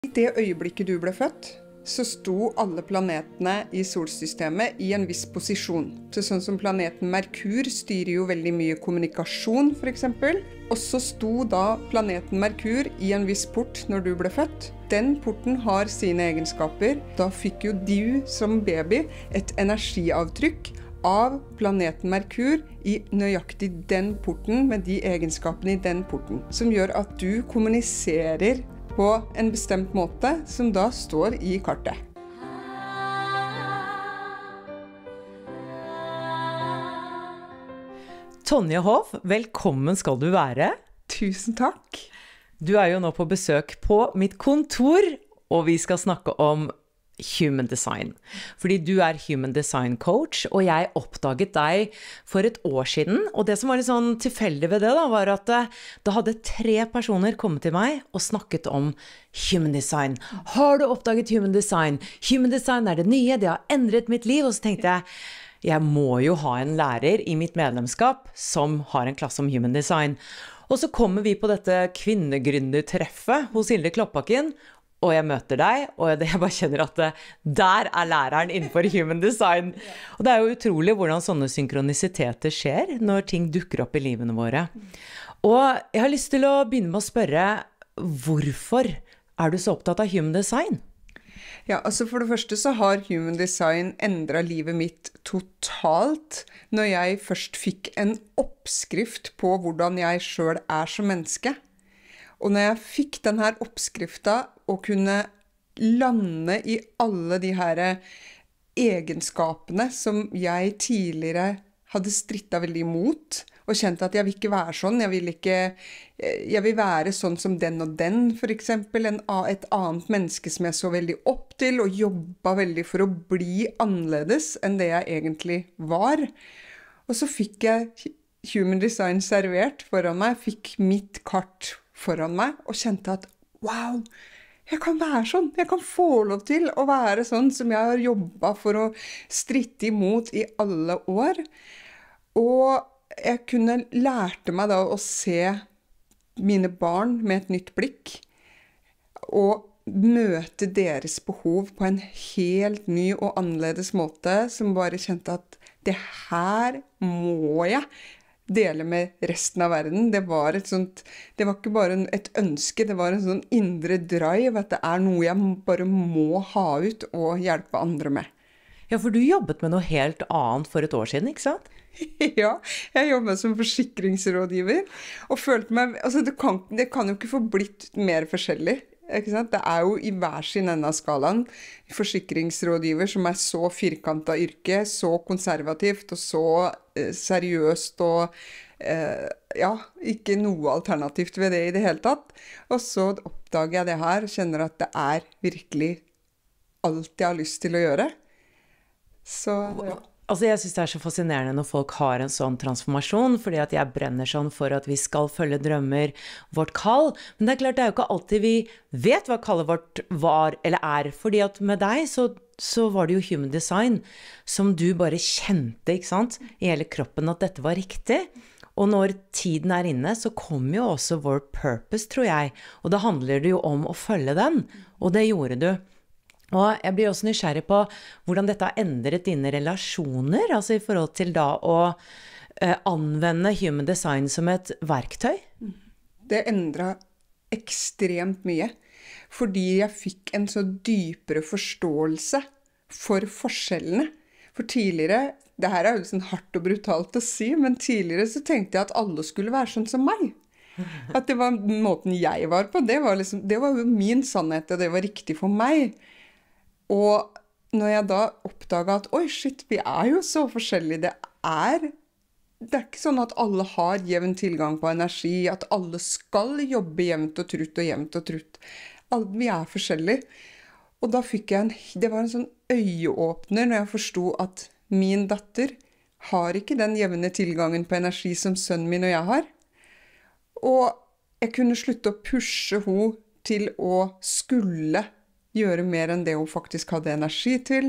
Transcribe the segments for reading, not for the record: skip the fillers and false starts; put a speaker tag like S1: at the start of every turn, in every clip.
S1: I det øyeblikket du ble født, så sto alle planetene i solsystemet i en viss posisjon. Så sånn som planeten Merkur styrer jo veldig mye kommunikasjon, for eksempel. Og så sto da planeten Merkur i en viss port når du ble født. Den porten har sine egenskaper. Da fikk jo du som baby et energiavtrykk av planeten Merkur i nøyaktig den porten, med de egenskapene i den porten, som gjør at du kommuniserer på en bestemt måte, som da står i kartet.
S2: Tonje Hov, velkommen skal du være.
S1: Tusen takk.
S2: Du er jo nå på besøk på mitt kontor, og vi skal snakke om human design. Fordi du er human design coach, og jeg oppdaget deg for et år siden, og det som var litt sånn tilfeldig ved det da, var at da hadde 3 personer kommet til meg og snakket om human design. Har du oppdaget human design? Human design er det nye, det har endret mitt liv, og så tenkte jeg må jo ha en lærer i mitt medlemskap som har en klasse om human design. Og så kommer vi på dette kvinnegründertreffet hos Hilde Kloppakken, og jeg møter deg, og jeg bare kjenner at der er læreren innenfor human design. Og det er jo utrolig hvordan sånne synkronisiteter skjer når ting dukker opp i livene våre. Og jeg har lyst til å begynne med å spørre, hvorfor er du så opptatt av human design?
S1: Ja, altså for det første så har human design endret livet mitt totalt når jeg først fikk en oppskrift på hvordan jeg selv er som menneske. Og når jeg fikk denne oppskriften og kunne lande i alle de her egenskapene som jeg tidligere hadde strittet veldig imot, og kjent at jeg vil ikke være sånn, jeg vil være sånn som den og den, for eksempel, et annet menneske som jeg så veldig opp til, og jobbet veldig for å bli annerledes enn det jeg egentlig var. Og så fikk jeg human design servert foran meg, fikk mitt kart foran meg, og kjente at, wow, jeg kan være sånn, jeg kan få lov til å være sånn som jeg har jobbet for å stritte imot i alle år. Og jeg lærte meg da å se mine barn med et nytt blikk, og møte deres behov på en helt ny og annerledes måte, som bare kjente at det her må jeg dele med resten av verden. Det var ikke bare et ønske, det var en sånn indre drive, at det er noe jeg bare må ha ut og hjelpe andre med.
S2: Ja, for du jobbet med noe helt annet for et år siden, ikke sant?
S1: Ja, jeg jobbet som forsikringsrådgiver, og følte meg, altså det kan jo ikke få blitt mer forskjellig. Ikke sant? Det er jo i hver sin ende av skalaen forsikringsrådgiver som er så firkantet yrke, så konservativt og så seriøst og ja, ikke noe alternativt ved det i det hele tatt. Og så oppdager jeg det her og kjenner at det er virkelig alt jeg har lyst til å gjøre. Så ja.
S2: Altså jeg synes det er så fascinerende når folk har en sånn transformasjon, fordi at jeg brenner sånn for at vi skal følge drømmer, vårt kall. Men det er klart, det er jo ikke alltid vi vet hva kallet vårt var eller er, fordi at med deg så var det jo human design som du bare kjente, ikke sant, i hele kroppen at dette var riktig. Og når tiden er inne, så kommer jo også vår purpose, tror jeg. Og da handler det jo om å følge den, og det gjorde du. Og jeg blir også nysgjerrig på hvordan dette har endret dine relasjoner, altså i forhold til da å anvende human design som et verktøy.
S1: Det endret ekstremt mye, fordi jeg fikk en så dypere forståelse for forskjellene. For tidligere, det her er jo sånn hardt og brutalt å si, men tidligere så tenkte jeg at alle skulle være sånn som meg. At det var måten jeg var på, det var jo min sannhet, og det var riktig for meg. Og når jeg da oppdaget at, oi shit, vi er jo så forskjellige, det er ikke sånn at alle har jevn tilgang på energi, at alle skal jobbe jevnt og trutt. Vi er forskjellige. Og da det var en sånn øyeåpner når jeg forstod at min datter har ikke den jevne tilgangen på energi som sønnen min og jeg har. Og jeg kunne slutte å pushe henne til å skulle gjøre mer enn det hun faktisk hadde energi til.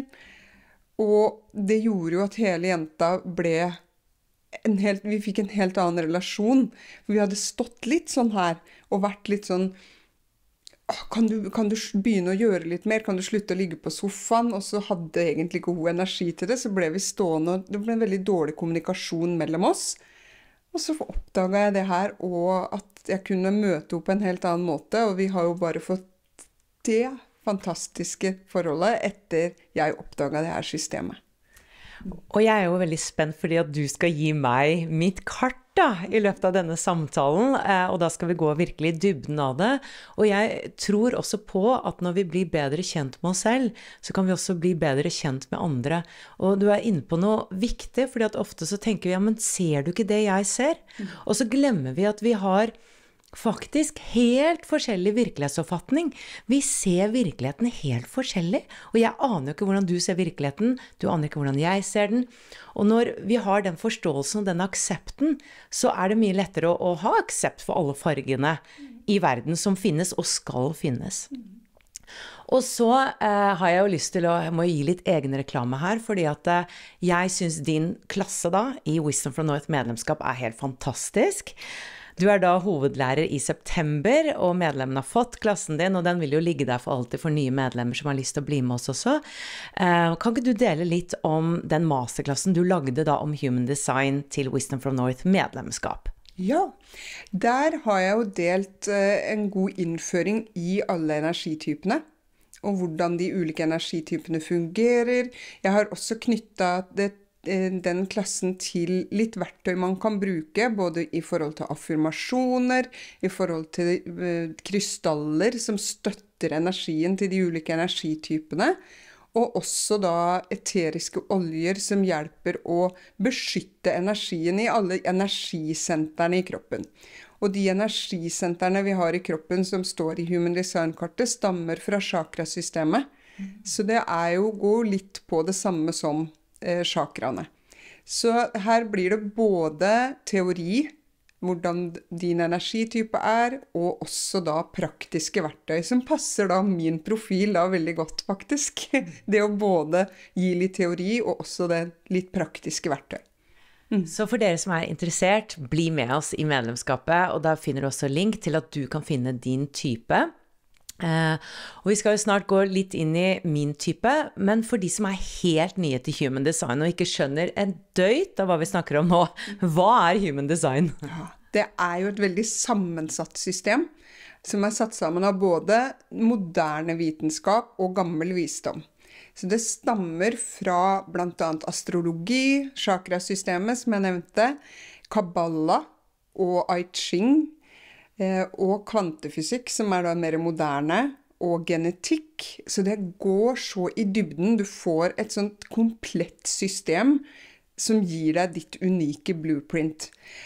S1: Og det gjorde jo at hele jenta vi fikk en helt annen relasjon. Vi hadde stått litt sånn her, og vært litt sånn kan du begynne å gjøre litt mer? Kan du slutte å ligge på sofaen? Og så hadde egentlig ikke hun energi til det, så ble vi stående, og det ble en veldig dårlig kommunikasjon mellom oss. Og så oppdaget jeg det her, og at jeg kunne møte henne på en helt annen måte, og vi har jo bare fått det fantastiske forholdet etter jeg oppdaget det her systemet.
S2: Og jeg er jo veldig spent fordi at du skal gi meg mitt kart da, i løpet av denne samtalen, og da skal vi gå virkelig i dybden av det. Og jeg tror også på at når vi blir bedre kjent med oss selv, så kan vi også bli bedre kjent med andre. Og du er inne på noe viktig, fordi at ofte så tenker vi, ja, men ser du ikke det jeg ser? Og så glemmer vi at vi har faktisk helt forskjellig virkelighetsoppfatning. Vi ser virkeligheten helt forskjellig, og jeg aner jo ikke hvordan du ser virkeligheten, du aner ikke hvordan jeg ser den. Og når vi har den forståelsen og den aksepten, så er det mye lettere å ha aksept for alle fargene i verden som finnes og skal finnes. Og så har jeg jo lyst til jeg må gi litt egen reklame her, fordi at jeg synes din klasse da, i Wisdom from North medlemskap er helt fantastisk. Du er da hovedlærer i september, og medlemmene har fått klassen din, og den vil jo ligge der for alltid for nye medlemmer som har lyst til å bli med oss også. Kan ikke du dele litt om den masterklassen du lagde da om Human Design til Wisdom from North medlemskap?
S1: Ja, der har jeg jo delt en god innføring i alle energitypene, og hvordan de ulike energitypene fungerer. Jeg har også knyttet den klassen til litt verktøy man kan bruke, både i forhold til affirmasjoner, i forhold til krystaller som støtter energien til de ulike energitypene, og også da eteriske oljer som hjelper å beskytte energien i alle energisentrene i kroppen. Og de energisentrene vi har i kroppen som står i Human Design-kartet stammer fra chakrasystemet. Så det er jo gå litt på det samme som chakraene. Så her blir det både teori, hvordan din energitype er, og også da praktiske verktøy, som passer da min profil da veldig godt faktisk. Det å både gi litt teori, og også det litt praktiske verktøy.
S2: Så for dere som er interessert, bli med oss i medlemskapet, og da finner du også link til at du kan finne din type. Og vi skal jo snart gå litt inn i min type, men for de som er helt nye til Human Design og ikke skjønner en døyt av hva vi snakker om nå, hva er Human Design?
S1: Ja, det er jo et veldig sammensatt system som er satt sammen av både moderne vitenskap og gammel visdom. Så det stammer fra blant annet astrologi, chakrasystemet som jeg nevnte, Kabbalah og I Ching, og kvantefysikk, som er da mer moderne, og genetikk. Så det går så i dybden. Du får et sånt komplett system som gir deg ditt unike blueprint.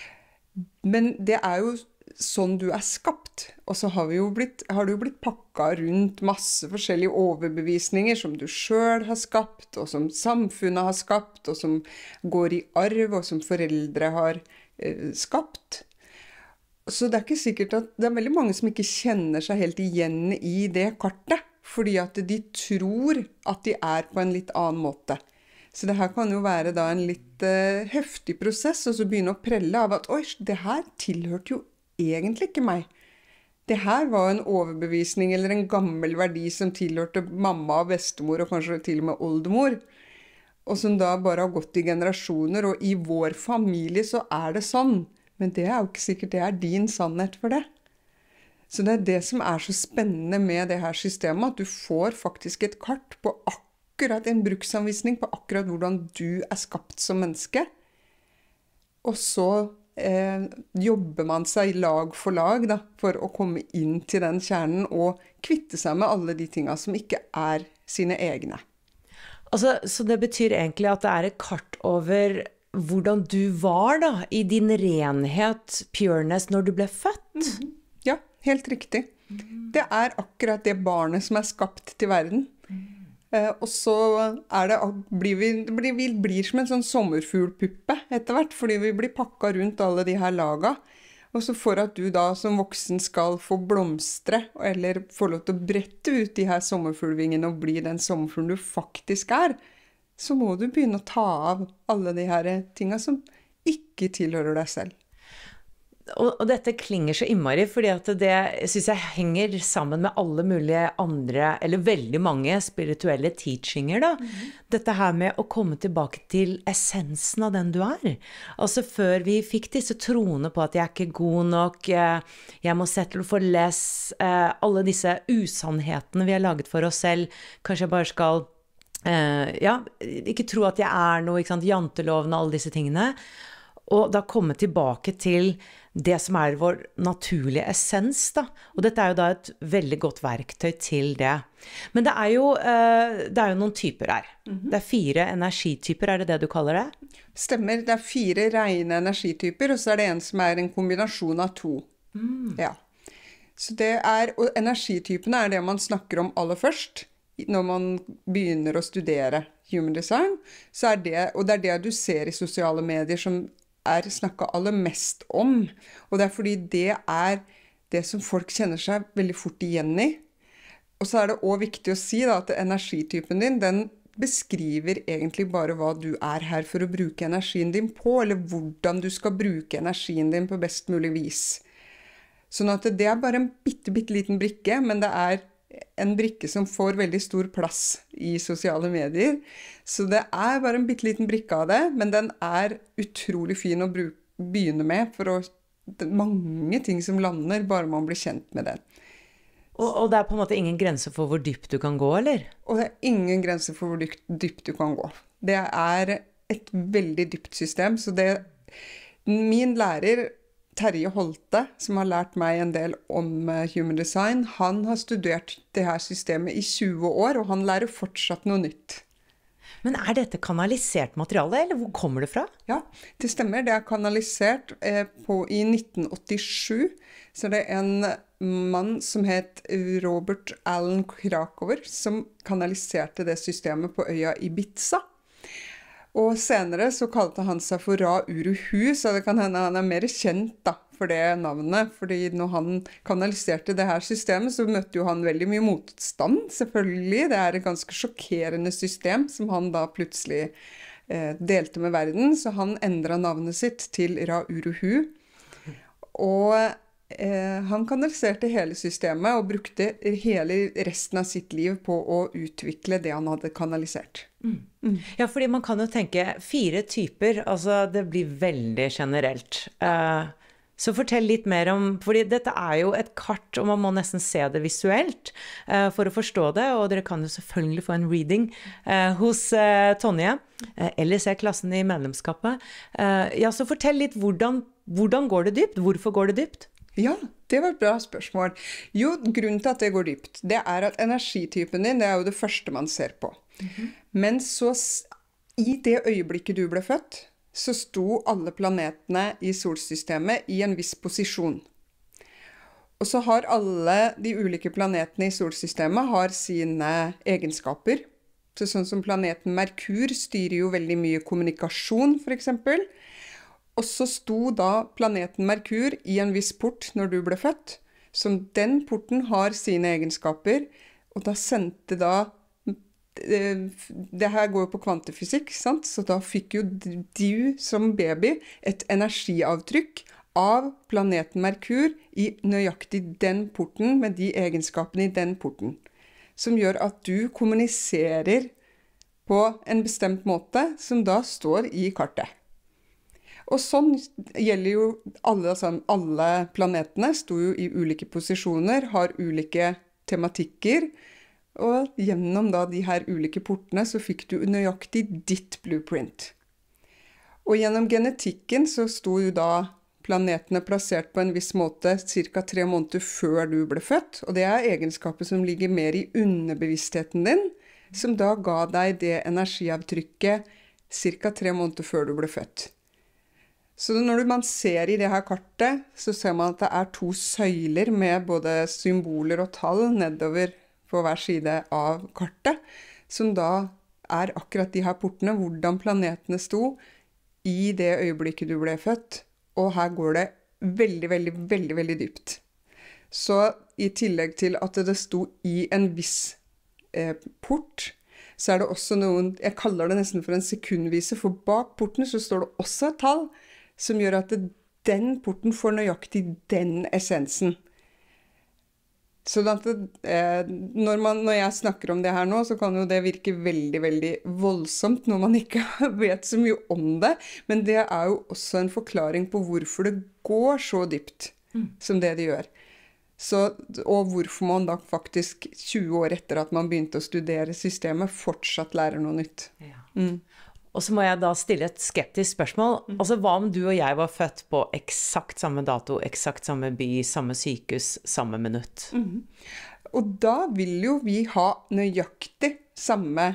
S1: Men det er jo sånn du er skapt. Og så har du jo blitt pakket rundt masse forskjellige overbevisninger som du selv har skapt, og som samfunnet har skapt, og som går i arv, og som foreldre har skapt. Så det er ikke sikkert at det er veldig mange som ikke kjenner seg helt igjen i det kartet, fordi at de tror at de er på en litt annen måte. Så det her kan jo være da en litt heftig prosess, og så begynne å prelle av at oi, det her tilhørte jo egentlig ikke meg. Det her var en overbevisning eller en gammel verdi som tilhørte mamma og bestemor, og kanskje til og med oldemor, og som da bare har gått i generasjoner, og i vår familie så er det sånn. Men det er jo ikke sikkert det er din sannhet for det. Så det er det som er så spennende med det her systemet, at du får faktisk et kart på akkurat en bruksanvisning på akkurat hvordan du er skapt som menneske. Og så jobber man seg lag for lag da, for å komme inn til den kjernen og kvitte seg med alle de tingene som ikke er sine egne.
S2: Altså, så det betyr egentlig at det er et kart over hvordan du var da, i din renhet, pureness, når du ble født?
S1: Ja, helt riktig. Det er akkurat det barnet som er skapt til verden. Og så blir som en sånn sommerfuglpuppe etter hvert, fordi vi blir pakket rundt alle de her laga. Og så for at du da som voksen skal få blomstre, eller få lov til å brette ut de her sommerfuglvingene og bli den sommerfuglen du faktisk er, så må du begynne å ta av alle de her tingene som ikke tilhører deg selv.
S2: Og dette klinger så innmari, fordi at det synes jeg henger sammen med alle mulige andre, eller veldig mange spirituelle teachinger da. Dette her med å komme tilbake til essensen av den du er. Altså før vi fikk disse troene på at jeg er ikke god nok, jeg må settle for less, alle disse usannhetene vi har laget for oss selv, kanskje jeg bare skal, ikke tro at jeg er noe, ikke sant, janteloven og alle disse tingene, og da komme tilbake til det som er vår naturlige essens da. Og dette er jo da et veldig godt verktøy til det. Men det er jo noen typer her. Det er 4 energityper, er det det du kaller det?
S1: Stemmer, det er 4 rene energityper, og så er det en som er en kombinasjon av 2. Ja. Så det er, og energitypene er det man snakker om aller først, når man begynner å studere human design, så er det, og det er det du ser i sosiale medier som er snakket aller mest om, og det er fordi det er det som folk kjenner seg veldig fort igjen i. Og så er det også viktig å si da, at energitypen din, den beskriver egentlig bare hva du er her for å bruke energien din på, eller hvordan du skal bruke energien din på best mulig vis. Sånn at det er bare en bitte liten brikke, men det er en brikke som får veldig stor plass i sosiale medier. Så det er bare en bitte liten brikke av det, men den er utrolig fin å begynne med, for det er mange ting som lander, bare man blir kjent med den.
S2: Og det er på en måte ingen grense for hvor dypt du kan gå, eller?
S1: Og det er ingen grense for hvor dypt du kan gå. Det er et veldig dypt system, så det, min lærer Terje Holte, som har lært meg en del om human design, han har studert det her systemet i 20 år, og han lærer fortsatt noe nytt.
S2: Men er dette kanalisert materiale, eller hvor kommer det fra?
S1: Ja, det stemmer. Det er kanalisert i 1987. Så det er en mann som het Robert Allen Krakower, som kanaliserte det systemet på øya Ibiza. Og senere så kalte han seg for Ra Uruhu, så det kan hende han er mer kjent da, for det navnet. Fordi når han kanaliserte det her systemet, så møtte jo han veldig mye motstand, selvfølgelig. Det er et ganske sjokkerende system som han da plutselig delte med verden. Så han endret navnet sitt til Ra Uruhu. Og han kanaliserte hele systemet og brukte hele resten av sitt liv på å utvikle det han hadde kanalisert.
S2: Ja, fordi man kan jo tenke 4 typer, altså det blir veldig generelt. Så fortell litt mer om, fordi dette er jo et kart, og man må nesten se det visuelt for å forstå det, og dere kan jo selvfølgelig få en reading hos Tonje, eller se klassen i medlemskapet. Ja, så fortell litt hvordan går det dypt? Hvorfor går det dypt?
S1: Ja, det var et bra spørsmål. Jo, grunnen til at det går dypt, det er at energitypen din, det er jo det første man ser på. Men så, i det øyeblikket du ble født, så sto alle planetene i solsystemet i en viss posisjon. Og så har alle de ulike planetene i solsystemet har sine egenskaper. Så sånn som planeten Merkur styrer jo veldig mye kommunikasjon, for eksempel. Og så sto da planeten Merkur i en viss port når du ble født, som den porten har sine egenskaper, og da sendte da, det her går jo på kvantefysikk, sant? Så da fikk jo du som baby et energiavtrykk av planeten Merkur i nøyaktig den porten, med de egenskapene i den porten, som gjør at du kommuniserer på en bestemt måte, som da står i kartet. Og sånn gjelder jo alle planetene, sto jo i ulike posisjoner, har ulike tematikker, og gjennom da de her ulike portene så fikk du nøyaktig ditt blueprint. Og gjennom genetikken så sto jo da planetene plassert på en viss måte ca. 3 måneder før du ble født, og det er egenskaper som ligger mer i underbevisstheten din, som da ga deg det energiavtrykket ca. 3 måneder før du ble født. Så når man ser i det her kartet, så ser man at det er 2 søyler med både symboler og tall nedover på hver side av kartet, som da er akkurat de her portene, hvordan planetene sto i det øyeblikket du ble født, og her går det veldig dypt. Så i tillegg til at det sto i en viss port, så er det også noen, jeg kaller det nesten for en sekundvise, for bak porten så står det også et tall, som gjør at den porten får nøyaktig den essensen. Så når jeg snakker om det her nå, så kan jo det virke veldig, veldig voldsomt når man ikke vet så mye om det. Men det er jo også en forklaring på hvorfor det går så dypt som det gjør. Og hvorfor man da faktisk 20 år etter at man begynte å studere systemet, fortsatt lærer noe nytt.
S2: Ja. Og så må jeg da stille et skeptisk spørsmål. Altså, hva om du og jeg var født på eksakt samme dato, eksakt samme by, samme sykehus, samme minutt?
S1: Og da vil jo vi ha nøyaktig samme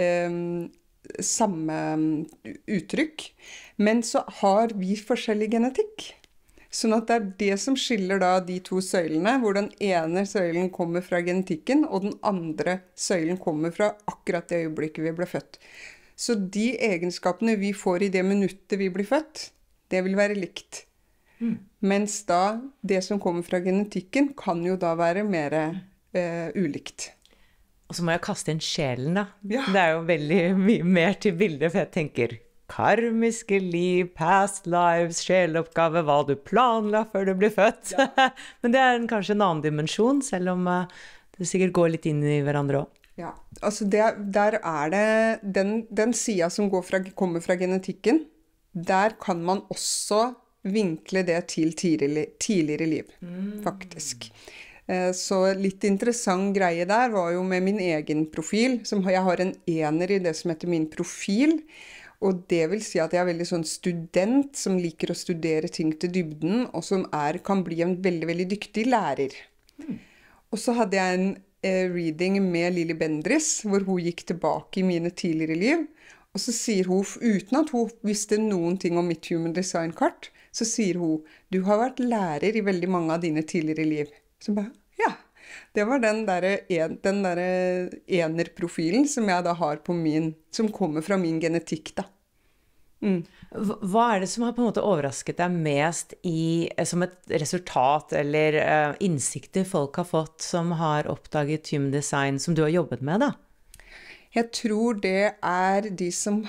S1: uttrykk, men så har vi forskjellig genetikk. Sånn at det er det som skiller da de to søylene, hvor den ene søylen kommer fra genetikken, og den andre søylen kommer fra akkurat det øyeblikket vi ble født. Så de egenskapene vi får i det minuttet vi blir født, det vil være likt. Mens da det som kommer fra genetikken kan jo da være mer ulikt.
S2: Og så må jeg kaste inn sjelen da.
S1: Ja.
S2: Det er jo veldig mye mer til bildet, for jeg tenker karmiske liv, past lives, sjeleoppgave, hva du planla før du blir født. Ja. Men det er kanskje en annen dimensjon, selv om det sikkert går litt inn i hverandre også.
S1: Ja, altså der er det den siden som kommer fra genetikken, der kan man også vinkle det til tidligere liv, faktisk. Så litt interessant greie der var jo med min egen profil, jeg har en ener i det som heter min profil, og det vil si at jeg er veldig sånn student som liker å studere ting til dybden, og som kan bli en veldig, veldig dyktig lærer. Og så hadde jeg en reading med Lili Bendriss, hvor hun gikk tilbake i mine tidligere liv, og så sier hun, uten at hun visste noen ting om mitt Human Design-kart, så sier hun, du har vært lærer i veldig mange av dine tidligere liv. Så bare, ja, det var den der enerprofilen som jeg da har på som kommer fra min genetikk da.
S2: Hva er det som har på en måte overrasket deg mest som et resultat eller innsikter folk har fått som har oppdaget Human Design som du har jobbet med da?
S1: Jeg tror det er de som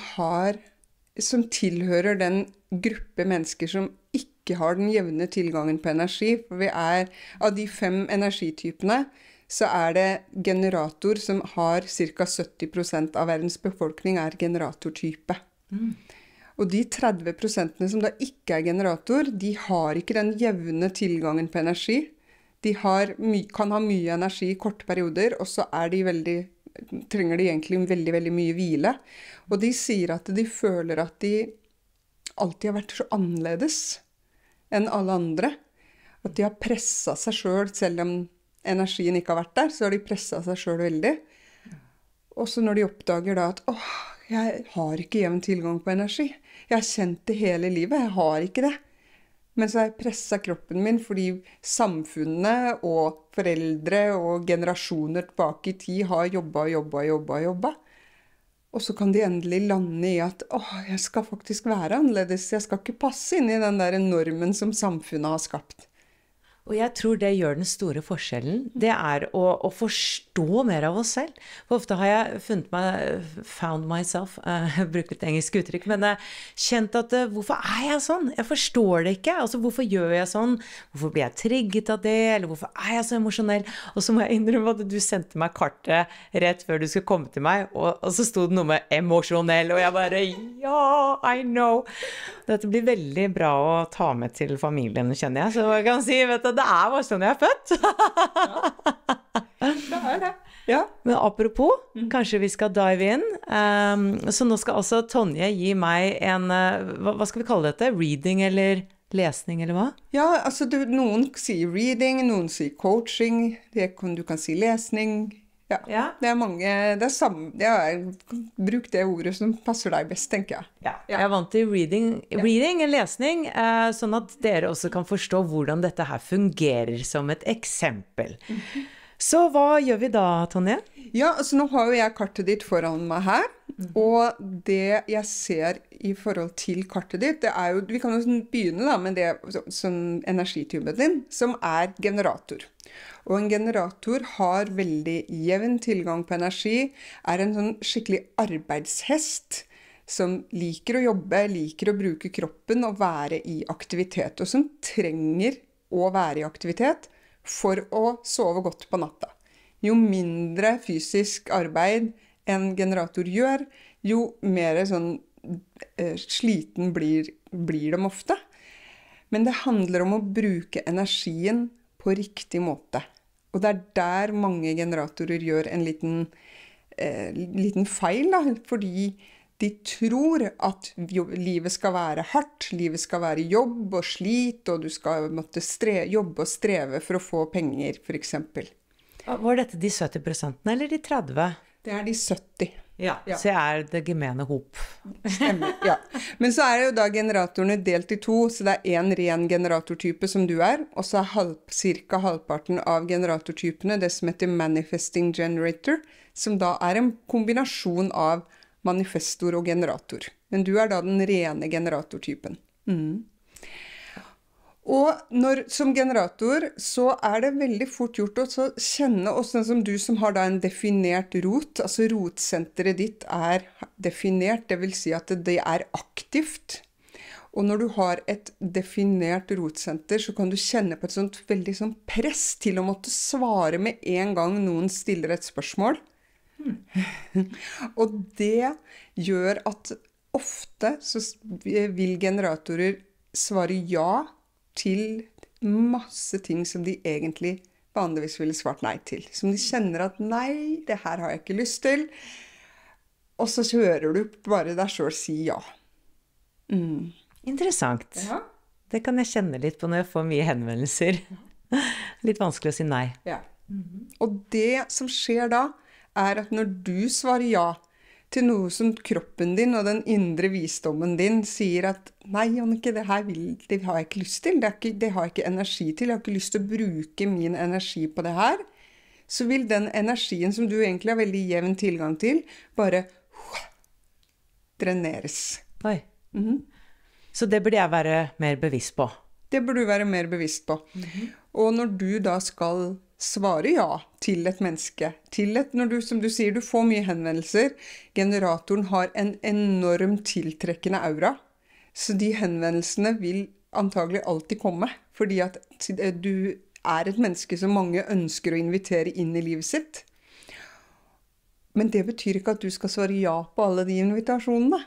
S1: tilhører den gruppe mennesker som ikke har den jevne tilgangen på energi. For av de 5 energitypene, så er det generator som har ca. 70% av verdens befolkning er generatortype. Og de 30% som da ikke er generator, de har ikke den jevne tilgangen på energi. De kan ha mye energi i korte perioder, og så trenger de egentlig veldig, veldig mye hvile. Og de sier at de føler at de alltid har vært så annerledes enn alle andre. At de har presset seg selv om energien ikke har vært der, så har de presset seg selv veldig. Og så når de oppdager da at jeg har ikke jevn tilgang på energi. Jeg har kjent det hele livet, jeg har ikke det. Men så har jeg presset kroppen min fordi samfunnet og foreldre og generasjoner tilbake i tid har jobbet. Og så kan de endelig lande i at jeg skal faktisk være annerledes. Jeg skal ikke passe inn i den der normen som samfunnet har skapt.
S2: Og jeg tror det gjør den store forskjellen. Det er å forstå mer av oss selv. For ofte har jeg found myself, jeg bruker litt engelsk uttrykk, men kjent at hvorfor er jeg sånn? Jeg forstår det ikke. Altså, hvorfor gjør jeg sånn? Hvorfor blir jeg trigget av det? Eller hvorfor er jeg så emosjonell? Og så må jeg innrømme at du sendte meg kartet rett før du skulle komme til meg, og så stod det noe med emosjonell, og jeg bare, ja, I know. Dette blir veldig bra å ta med til familien, kjenner jeg. Så jeg kan si, vet du, det er bare sånn jeg er født.
S1: Det er det. Ja.
S2: Men apropos, kanskje vi skal dive inn. Så nå skal altså Tonje gi meg hva skal vi kalle dette? Reading eller lesning eller hva?
S1: Ja, altså noen sier reading, noen sier coaching, du kan si lesning. Ja. Det er mange, det er samme, bruk det ordet som passer deg best, tenker jeg.
S2: Ja. Jeg er vant til reading, en lesning, sånn at dere også kan forstå hvordan dette her fungerer som et eksempel. Så hva gjør vi da, Tonje? Ja, altså nå har jo jeg kartet ditt foran meg her, og det jeg ser i forhold til kartet ditt, det er jo, vi kan jo begynne da med det som energitypen din, som er generator. Og en generator har veldig jevn tilgang på energi, er en sånn skikkelig arbeidshest,
S1: som liker å jobbe, liker å bruke kroppen og være i aktivitet, og som trenger å være i aktivitet for å sove godt på natta. Jo mindre fysisk arbeid en generator gjør, jo mer sånn sliten blir de ofte. Men det handler om å bruke energien på riktig måte. Og det der mange generatorer gjør en liten feil, da, fordi de tror at livet skal være hardt, livet skal være jobb og slit, og du skal måtte jobbe og streve for å få penger, for eksempel.
S2: Var dette de 70% eller de 30%?
S1: Det de 70%.
S2: Ja, så jeg det gemene hop.
S1: Stemmer, ja. Men så det jo da generatorene delt i to, så det en ren generatortype som du og så cirka halvparten av generatortypene, det som heter manifesting generator, som da en kombinasjon av manifestor og generator. Men du da den rene generatortypen. Og som generator så det veldig fort gjort å kjenne oss, sånn som du som har da en definert rot, altså rotsenteret ditt definert, det vil si at det aktivt. Og når du har et definert rotsenter, så kan du kjenne på et sånt veldig sånn press til å måtte svare med en gang noen stiller et spørsmål. Og det gjør at ofte så vil generatorer svare ja til masse ting som de egentlig vanligvis ville svart nei til. Som de kjenner at nei, det her har jeg ikke lyst til. Og så hører du bare deg selv si ja.
S2: Interessant. Ja. Det kan jeg kjenne litt på når jeg får mye henvendelser. Litt vanskelig å si nei. Ja.
S1: Og det som skjer da, at når du svarer ja til noe som kroppen din og den indre visdommen din sier at nei, Jannicke, det har jeg ikke lyst til, det har jeg ikke energi til, jeg har ikke lyst til å bruke min energi på det her, så vil den energien som du egentlig har veldig jevn tilgang til, bare dreneres.
S2: Oi. Så det burde jeg være mer bevisst på?
S1: Det burde du være mer bevisst på. Og når du da skal svare ja til et menneske, når du, som du sier, du får mye henvendelser, generatoren har en enorm tiltrekkende aura, så de henvendelsene vil antagelig alltid komme, fordi at du et menneske som mange ønsker å invitere inn i livet sitt. Men det betyr ikke at du skal svare ja på alle de invitasjonene.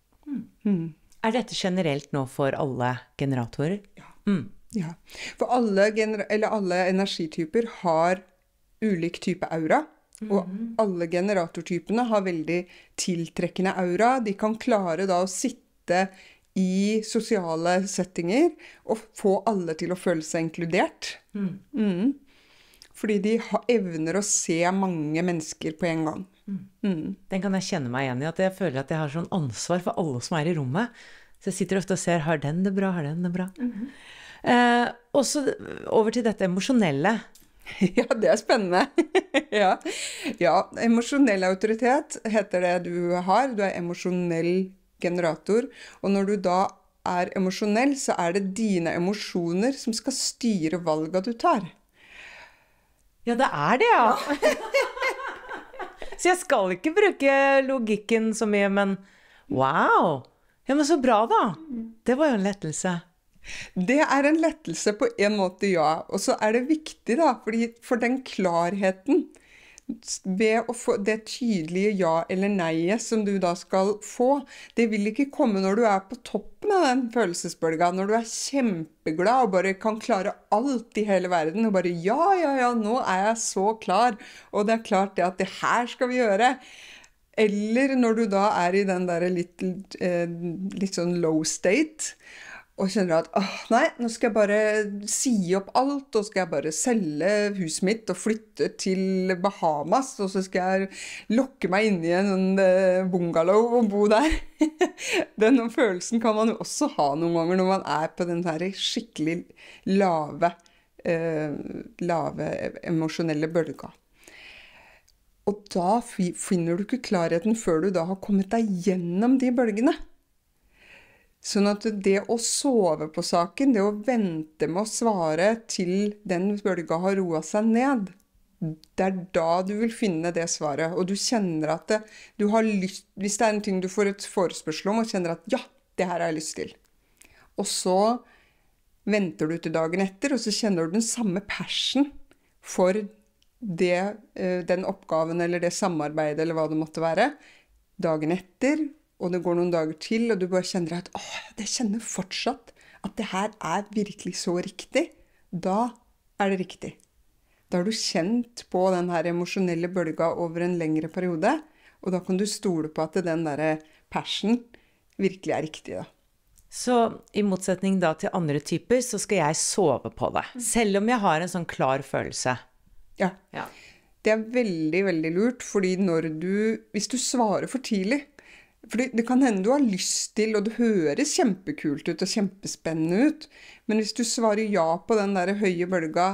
S2: Dette generelt nå for alle generatorer?
S1: Ja. Ja, for alle energityper har ulik type aura, og alle generatortypene har veldig tiltrekkende aura. De kan klare da å sitte i sosiale settinger og få alle til å føle seg inkludert. Fordi de evner å se mange mennesker på en gang.
S2: Den kan jeg kjenne meg igjen i, at jeg føler at jeg har sånn ansvar for alle som i rommet. Så jeg sitter ofte og ser, har den det bra, har den det bra? Og så over til dette emosjonelle.
S1: Ja, det spennende. Ja, emosjonell autoritet heter det du har. Du emosjonell generator. Og når du da emosjonell, så det dine emosjoner som skal styre valget du tar.
S2: Ja, det det, ja. Så jeg skal ikke bruke logikken så mye, men wow! Ja, men så bra da. Det var jo en lettelse.
S1: Det en lettelse på en måte, ja. Og så det viktig da, fordi for den klarheten ved å få det tydelige ja eller nei som du da skal få, det vil ikke komme når du på toppen av den følelsesbølga, når du kjempeglad og bare kan klare alt i hele verden, og bare ja, nå jeg så klar, og det klart det at det her skal vi gjøre. Eller når du da i den der litt sånn low state, og kjenner at, nei, nå skal jeg bare si opp alt, og skal jeg bare selge huset mitt og flytte til Bahamas, og så skal jeg lokke meg inn i en bungalow og bo der. Den følelsen kan man jo også ha noen ganger når man på den her skikkelig lave emosjonelle bølga. Og da finner du ikke klarheten før du da har kommet deg gjennom de bølgene. Sånn at det å sove på saken, det å vente med å svare til den bølga har roet seg ned, det da du vil finne det svaret, og du kjenner at du har lyst, hvis det en ting du får et forespørsel om, og kjenner at ja, det her har jeg lyst til. Og så venter du til dagen etter, og så kjenner du den samme passion for den oppgaven, eller det samarbeidet, eller hva det måtte være, dagen etter, og det går noen dager til, og du bare kjenner at det kjenner fortsatt at det her virkelig så riktig. Da det riktig. Da har du kjent på den her emosjonelle bølga over en lengre periode, og da kan du stole på at den der passion virkelig riktig da.
S2: Så i motsetning da til andre typer, så skal jeg sove på det, selv om jeg har en sånn klar følelse.
S1: Ja. Det veldig, veldig lurt, fordi hvis du svarer for tidlig, for det kan hende du har lyst til, og det høres kjempekult ut og kjempespennende ut, men hvis du svarer ja på den der høye bølga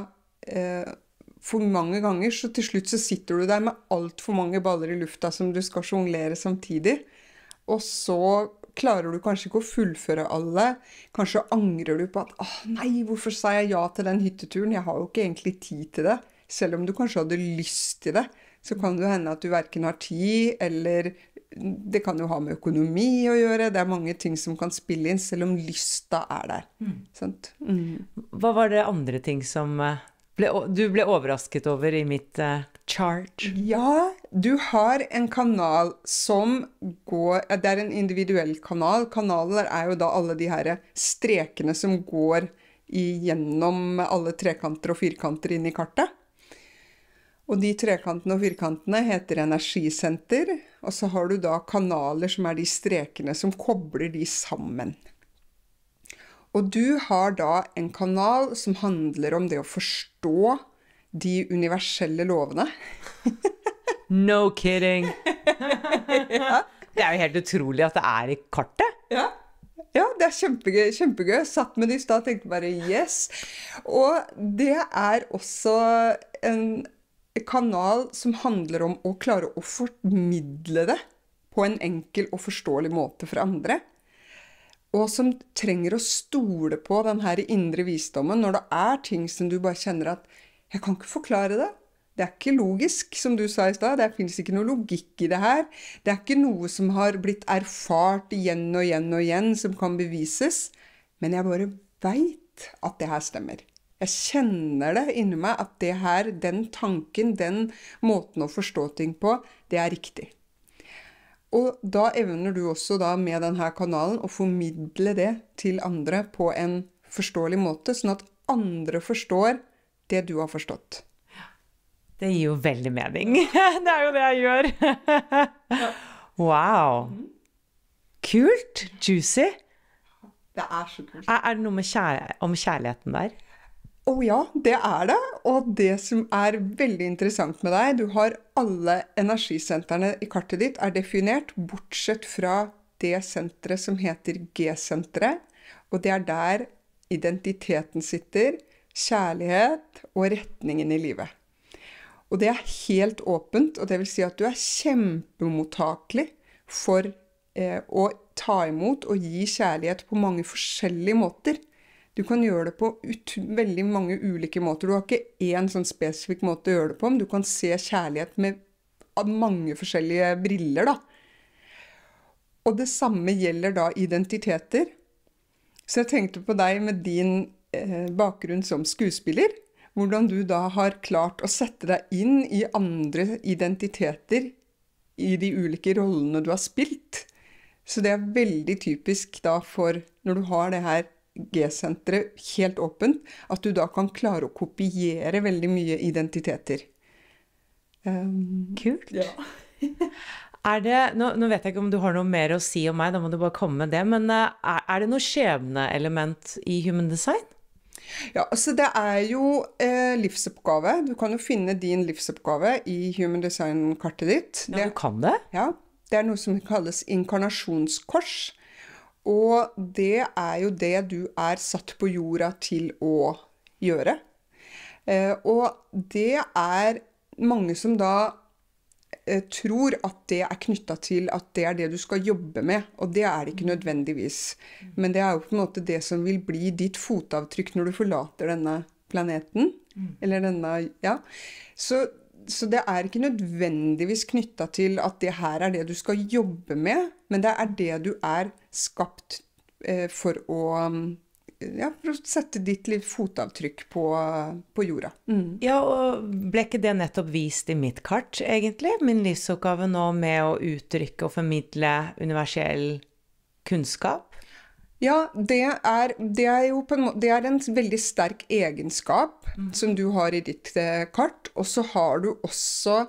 S1: for mange ganger, så til slutt så sitter du der med alt for mange baller i lufta som du skal jonglere samtidig, og så klarer du kanskje ikke å fullføre alle, kanskje angrer du på at nei, hvorfor sa jeg ja til den hytteturen, jeg har jo ikke egentlig tid til det, selv om du kanskje hadde lyst til det, så kan det hende at du hverken har tid, eller det kan jo ha med økonomi å gjøre, det mange ting som kan spille inn, selv om lysta der. Sant?
S2: Hva var det andre ting som du ble overrasket over i mitt chart?
S1: Ja, du har en kanal som går, det en individuell kanal. Kanaler jo da alle de her strekene som går gjennom alle trekanter og firkanter inn i kartet. Og de trekantene og firkantene heter energisenter, og så har du da kanaler som de strekene som kobler de sammen. Og du har da en kanal som handler om det å forstå de universelle lovene.
S2: No kidding! Ja. Det jo helt utrolig at det i kartet.
S1: Ja, det kjempegøy, kjempegøy. Satt med det i stad og tenkte bare yes. Og det også en kanal som handler om å klare å formidle det på en enkel og forståelig måte for andre. Og som trenger å stole på den her indre visdommen når det ting som du bare kjenner at jeg kan ikke forklare det. Det ikke logisk, som du sa i stad. Det finnes ikke noe logikk i det her. Det ikke noe som har blitt erfart igjen og igjen og igjen som kan bevises. Men jeg bare vet at det her stemmer. Jeg kjenner det inni meg at det her, den tanken, den måten å forstå ting på, det riktig. Og da evner du også da med denne kanalen å formidle det til andre på en forståelig måte, sånn at andre forstår det du har forstått.
S2: Det gir jo veldig mening. Det jo det jeg gjør. Wow. Kult. Juicy.
S1: Det så kult.
S2: Det noe med om kjærligheten der?
S1: Ja, det det. Og det som veldig interessant med deg, du har alle energisentrene i kartet ditt definert, bortsett fra det senteret som heter G-senteret, og det der identiteten sitter, kjærlighet og retningen i livet. Og det helt åpent, og det vil si at du kjempemottakelig for å ta imot og gi kjærlighet på mange forskjellige måter. Du kan gjøre det på veldig mange ulike måter. Du har ikke en sånn spesifikk måte å gjøre det på, men du kan se kjærlighet med mange forskjellige briller, da. Og det samme gjelder da identiteter. Så jeg tenkte på deg med din bakgrunn som skuespiller, hvordan du da har klart å sette deg inn i andre identiteter i de ulike rollene du har spilt. Så det veldig typisk da for når du har det her G-senteret helt åpent, at du da kan klare å kopiere veldig mye identiteter.
S2: Kult.
S1: Ja.
S2: Nå vet jeg ikke om du har noe mer å si om meg, da må du bare komme med det, men det noe skjebne-element i Human Design?
S1: Ja, altså det jo livsoppgave. Du kan jo finne din livsoppgave i Human Design-kartet ditt.
S2: Ja, du kan det?
S1: Ja, det noe som kalles inkarnasjonskors. Og det jo det du satt på jorda til å gjøre. Og det mange som da tror at det knyttet til at det det du skal jobbe med, og det det ikke nødvendigvis. Men det jo på en måte det som vil bli ditt fotavtrykk når du forlater denne planeten, Eller denne, ja. Så det er ikke nødvendigvis knyttet til at det her er det du skal jobbe med, men det er det du er skapt for for å sette ditt litt fotavtrykk på jorda.
S2: Ja, og ble ikke det nettopp vist i mitt kart, egentlig? Min livsoppgave nå med å uttrykke og formidle universell kunnskap?
S1: Ja, det er jo på en måte, det er en veldig sterk egenskap som du har i ditt kart, og så har du også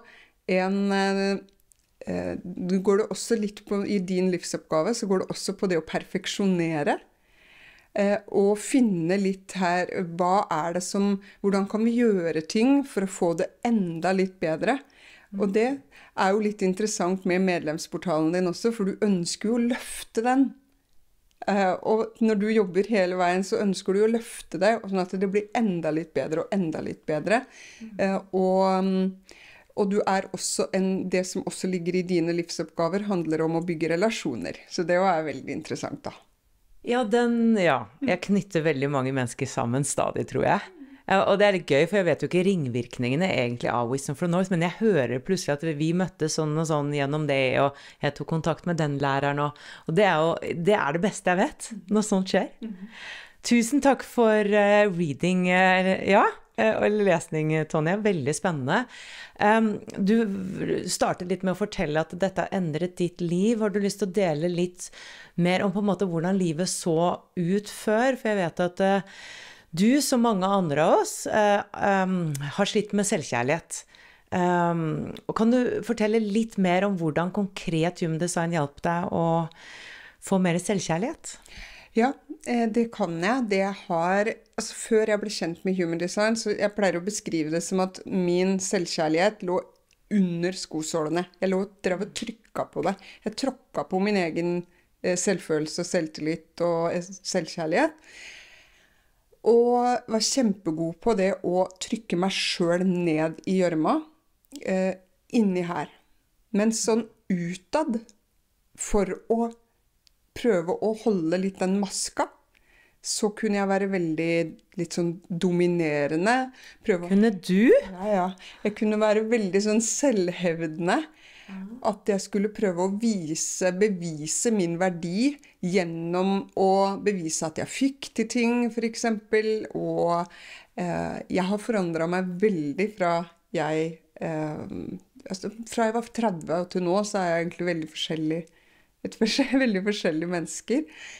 S1: du går det også litt på, i din livsoppgave, så går det også på det å perfeksjonere, og finne litt her, hvordan kan vi gjøre ting for å få det enda litt bedre? Og det er jo litt interessant med medlemsportalen din også, for du ønsker jo å løfte den. Og når du jobber hele veien, så ønsker du å løfte det, sånn at det blir enda litt bedre og enda litt bedre. Og du er også det som også ligger i dine livsoppgaver, handler om å bygge relasjoner. Så det er veldig interessant da.
S2: Ja, jeg knytter veldig mange mennesker sammen stadig, tror jeg. Og det er litt gøy, for jeg vet jo ikke ringvirkningene egentlig av Wisdom for North, men jeg hører plutselig at vi møttes sånn og sånn gjennom det, og jeg tok kontakt med den læreren, og det er det beste jeg vet, når sånt skjer. Tusen takk for reading, og lesning, Tonje. Veldig spennende. Du startet litt med å fortelle at dette har endret ditt liv. Har du lyst til å dele litt mer om på en måte hvordan livet så ut før? For jeg vet at du, som mange andre av oss, har slitt med selvkjærlighet. Og kan du fortelle litt mer om hvordan konkret Human Design hjalp deg å få mer selvkjærlighet?
S1: Ja, det kan jeg. Før jeg ble kjent med Human Design, så jeg pleier å beskrive det som at min selvkjærlighet lå under skosålene. Jeg drev og trykket på det. Jeg tråkket på min egen selvfølelse og selvtillit og selvkjærlighet. Og var kjempegod på det å trykke meg selv ned i gjørma, inni her. Men sånn utad, for å prøve å holde litt den maska, så kunne jeg være litt sånn dominerende.
S2: Kunne du?
S1: Ja. Jeg kunne være veldig sånn selvhevdende. At jeg skulle prøve å bevise min verdi gjennom å bevise at jeg fikk til ting, for eksempel. Og jeg har forandret meg veldig fra jeg var 30 og til nå, så er jeg egentlig veldig forskjellige mennesker.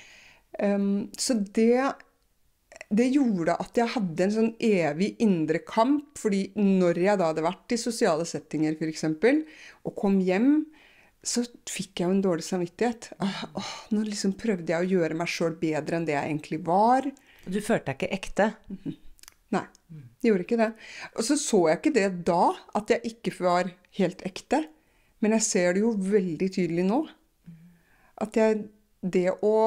S1: Så det gjorde at jeg hadde en sånn evig indre kamp, fordi når jeg da hadde vært i sosiale settinger for eksempel, og kom hjem, så fikk jeg jo en dårlig samvittighet. Nå liksom prøvde jeg å gjøre meg selv bedre enn det jeg egentlig var.
S2: Du følte deg ikke ekte?
S1: Nei, jeg gjorde ikke det. Og så jeg ikke det da, at jeg ikke var helt ekte, men jeg ser det jo veldig tydelig nå. At det å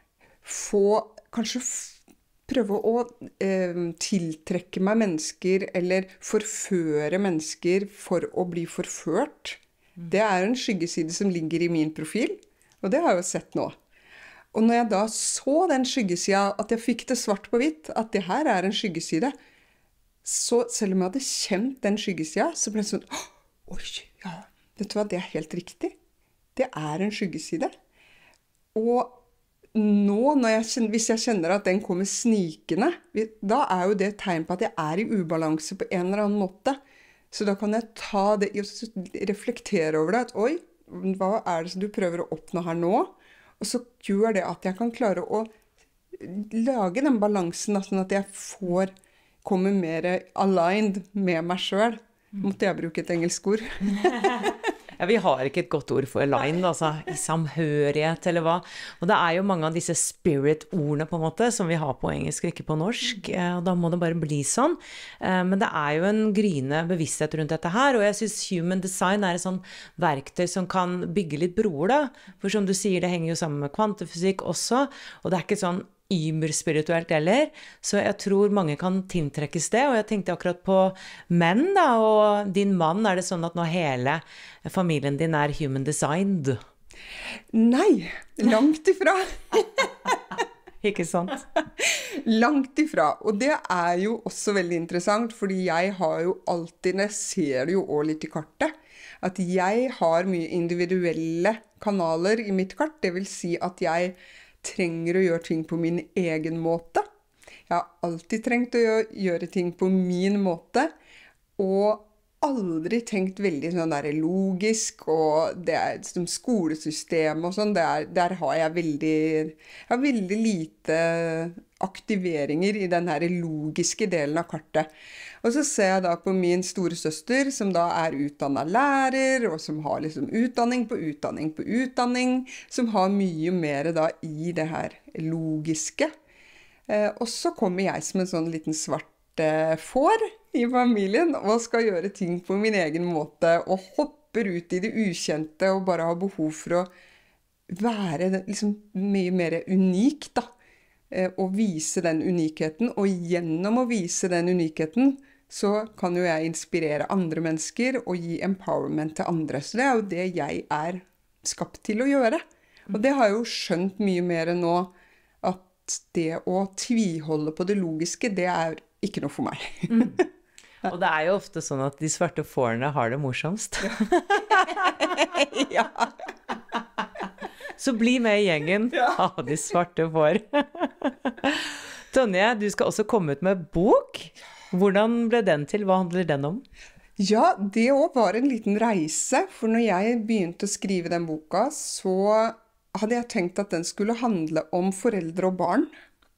S1: kanskje prøve å tiltrekke meg mennesker, eller forføre mennesker for å bli forført, det er en skyggeside som ligger i min profil, og det har jeg jo sett nå. Og når jeg da så den skyggesida, at jeg fikk det svart på hvitt, at det her er en skyggeside, så selv om jeg hadde kjent den skyggesida, så ble det sånn, oi, ja, vet du hva, det er helt riktig. Det er en skyggeside. Og nå, hvis jeg kjenner at den kommer snikende, da er jo det et tegn på at jeg er i ubalanse på en eller annen måte. Så da kan jeg ta det, reflektere over det, at oi, hva er det som du prøver å oppnå her nå? Og så gjør det at jeg kan klare å lage den balansen, sånn at jeg kommer mer aligned med meg selv. Måtte jeg bruke et engelsk ord?
S2: Ja, vi har ikke et godt ord for align, altså, i samhørighet eller hva. Og det er jo mange av disse spirit-ordene på en måte, som vi har på engelsk og ikke på norsk, og da må det bare bli sånn. Men det er jo en gryende bevissthet rundt dette her, og jeg synes Human Design er et sånn verktøy som kan bygge litt broer da, for som du sier, det henger jo sammen med kvantefysikk også, og det er ikke sånn yberspirituelt heller, så jeg tror mange kan tiltrekkes det, og jeg tenkte akkurat på menn da, og din mann, er det sånn at nå hele familien din er human designed?
S1: Nei, langt ifra.
S2: Ikke sant?
S1: Langt ifra. Og det er jo også veldig interessant, fordi jeg har jo alltid, jeg ser det jo også litt i kartet, at jeg har mye individuelle kanaler i mitt kart. Det vil si at jeg trenger å gjøre ting på min egen måte. Jeg har alltid trengt å gjøre ting på min måte, og aldri tenkt veldig sånn der logisk, og det er som skolesystem og sånn, der har jeg veldig lite aktiveringer i den her logiske delen av kartet. Og så ser jeg da på min store søster, som da er utdannet lærer, og som har liksom utdanning på utdanning på utdanning, som har mye mer da i det her logiske. Og så kommer jeg som en sånn liten svart får i familien, og skal gjøre ting på min egen måte, og hopper ut i det ukjente, og bare har behov for å være liksom mye mer unik da, og vise den unikheten, og gjennom å vise den unikheten, så kan jo jeg inspirere andre mennesker, og gi empowerment til andre, så det er jo det jeg er skapt til å gjøre. Og det har jeg jo skjønt mye mer nå, at det å tviholde på det logiske, det er ikke noe for meg.
S2: Og det er jo ofte sånn at de svarte fårene har det morsomst.
S1: Ja.
S2: Så bli med i gjengen av de svarte får. Tonje, du skal også komme ut med bok. Hvordan ble den til? Hva handler den om?
S1: Ja, det også var en liten reise, for når jeg begynte å skrive den boka, så hadde jeg tenkt at den skulle handle om foreldre og barn.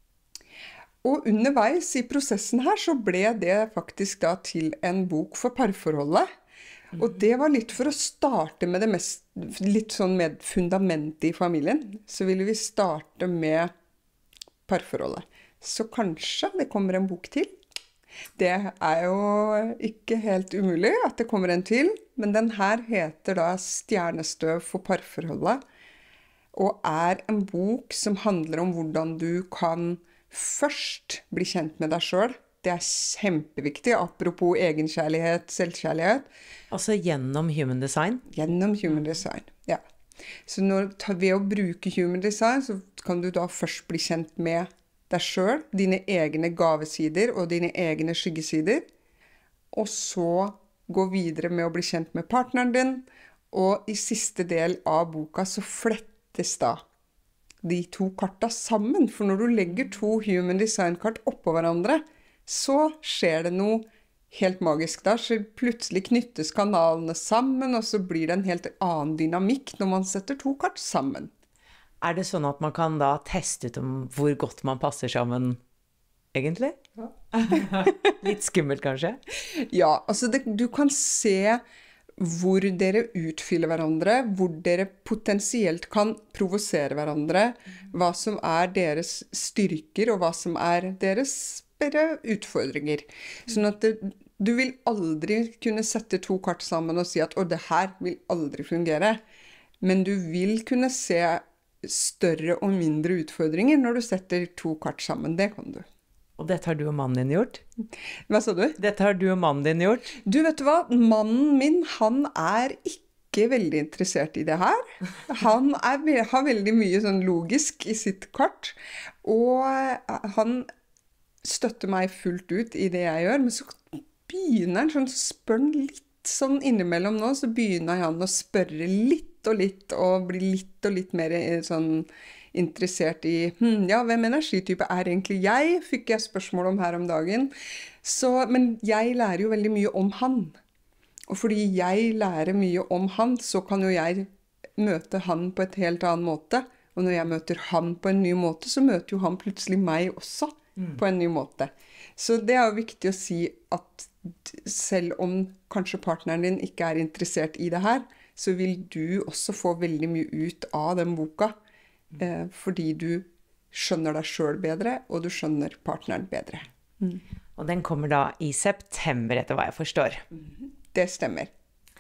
S1: Og underveis i prosessen her så ble det faktisk da til en bok for parforholdet. Og det var litt for å starte med det litt sånn med fundamentet i familien. Så ville vi starte med parforholdet. Så kanskje det kommer en bok til. Det er jo ikke helt umulig at det kommer en til, men den her heter da Stjernestøv for parforholdet, og er en bok som handler om hvordan du kan først bli kjent med deg selv. Det er kjempeviktig, apropos egenkjærlighet, selvkjærlighet.
S2: Altså gjennom human design?
S1: Gjennom human design, ja. Så ved å bruke human design, så kan du da først bli kjent med deg selv, dine egne gavesider og dine egne skyggesider, og så gå videre med å bli kjent med partneren din, og i siste del av boka så flettes da de to karta sammen, for når du legger to human design-kart oppå hverandre, så skjer det noe helt magisk da, så plutselig knyttes kanalene sammen, og så blir det en helt annen dynamikk når man setter to kart sammen.
S2: Er det sånn at man kan da teste ut om hvor godt man passer sammen, egentlig? Ja. Litt skummelt, kanskje?
S1: Ja, altså du kan se hvor dere utfyller hverandre, hvor dere potensielt kan provosere hverandre, hva som er deres styrker, og hva som er deres utfordringer. Sånn at du vil aldri kunne sette to kart sammen og si at det her vil aldri fungere. Men du vil kunne se større og mindre utfordringer når du setter to kart sammen. Det kan du.
S2: Og dette har du og mannen din gjort?
S1: Hva sa du?
S2: Dette har du og mannen din gjort?
S1: Du, vet du hva? Mannen min, han er ikke veldig interessert i det her. Han har veldig mye sånn logisk i sitt kart, og han støtter meg fullt ut i det jeg gjør, men så begynner han sånn, spør han litt sånn innimellom nå, så begynner han å spørre litt og bli litt og litt mer sånn interessert i, ja, hvem energitype er egentlig jeg, fikk jeg spørsmål om her om dagen. Men jeg lærer jo veldig mye om han. Og fordi jeg lærer mye om han, så kan jo jeg møte han på et helt annen måte. Og når jeg møter han på en ny måte, så møter jo han plutselig meg også på en ny måte. Så det er jo viktig å si at selv om kanskje partneren din ikke er interessert i det her, så vil du også få veldig mye ut av den boka. Fordi du skjønner deg selv bedre, og du skjønner partneren bedre.
S2: Og den kommer da i september, etter hva jeg forstår.
S1: Det stemmer.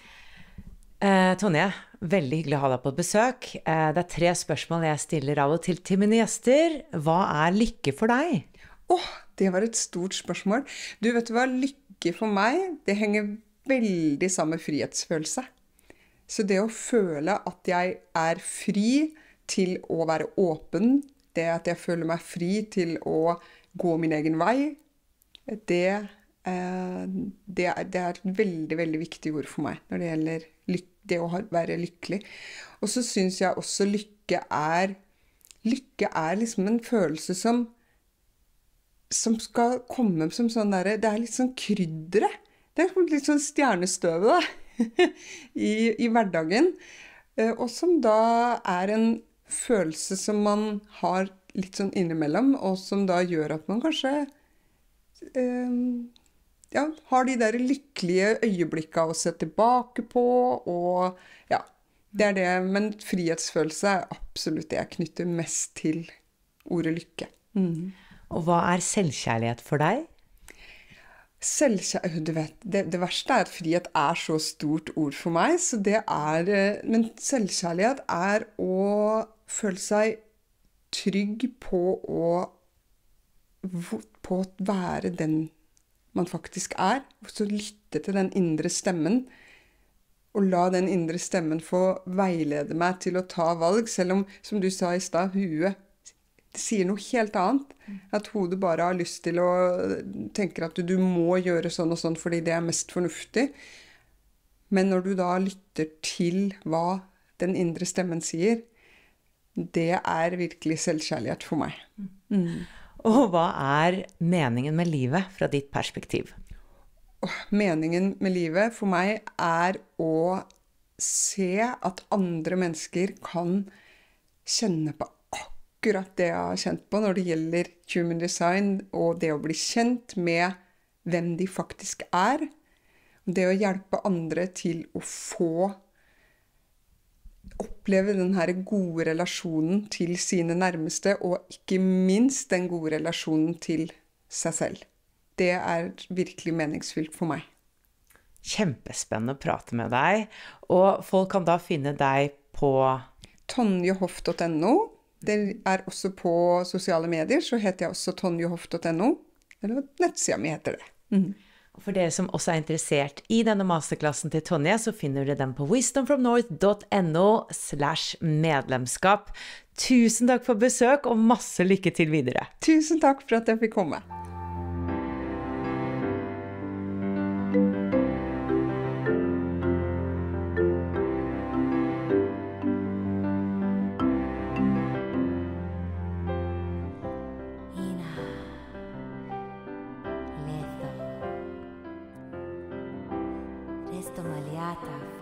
S2: Tonje, veldig hyggelig å ha deg på besøk. Det er 3 spørsmål jeg stiller av og til mine gjester. Hva er lykke for deg?
S1: Det var et stort spørsmål. Du, vet du hva? Lykke for meg, det henger veldig sammen med frihetsfølelse. Så det å føle at jeg er fri til å være åpen, det at jeg føler meg fri til å gå min egen vei, det er et veldig, veldig viktig ord for meg når det gjelder det å være lykkelig. Og så synes jeg også lykke er liksom en følelse som skal komme som sånn der, det er litt sånn kryddere. Det er litt sånn stjernestøve da, i hverdagen. Og som da er en følelse som man har litt sånn innimellom, og som da gjør at man kanskje har de der lykkelige øyeblikkene å se tilbake på, og ja, det er det. Men frihetsfølelse er absolutt det jeg knytter mest til ordet lykke.
S2: Og hva er selvkjærlighet for deg?
S1: Du vet, det verste er at frihet er så stort ord for meg, så men selvkjærlighet er å føle seg trygg på å være den man faktisk er, og så lytte til den indre stemmen, og la den indre stemmen få veilede meg til å ta valg, selv om, som du sa i sted, huet det sier noe helt annet. At hodet bare har lyst til å tenke at du må gjøre sånn og sånn fordi det er mest fornuftig. Men når du da lytter til hva den indre stemmen sier, det er virkelig selvkjærlighet for meg.
S2: Og hva er meningen med livet fra ditt perspektiv?
S1: Meningen med livet for meg er å se at andre mennesker kan kjenne på akkurat det jeg har kjent på når det gjelder human design, og det å bli kjent med hvem de faktisk er. Det å hjelpe andre til å få oppleve den her gode relasjonen til sine nærmeste, og ikke minst den gode relasjonen til seg selv. Det er virkelig meningsfylt for meg.
S2: Kjempespennende å prate med deg, og folk kan da finne deg på
S1: tonjehoff.no. Det er også på sosiale medier, så heter jeg også tonjehoff.no, eller nettsida mi heter det.
S2: For dere som også er interessert i denne masterklassen til Tonje, så finner dere den på wisdomfromnorth.no/medlemskap. Tusen takk for besøk, og masse lykke til videre.
S1: Tusen takk for at jeg fikk komme.
S3: Resto Maliata